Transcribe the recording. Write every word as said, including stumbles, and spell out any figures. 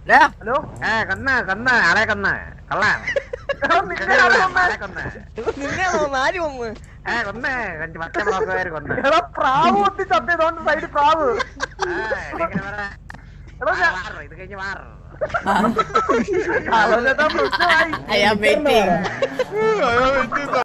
Hello ഏ കൊന്ന കൊന്ന ആളെ കൊന്ന കള്ളാൻ ആര് കൊന്ന് ഏ കൊന്നേ മറ്റേ ബ്ലോക്കുകാര് കൊന്ന എടാ പ്രാവ് ഒത്തി ചത്തേതോണ്ട് സൈഡ് പ്രാവ് ഇത് കഴിഞ്ഞ് മാറ പ്രശ്നമായി I am waiting.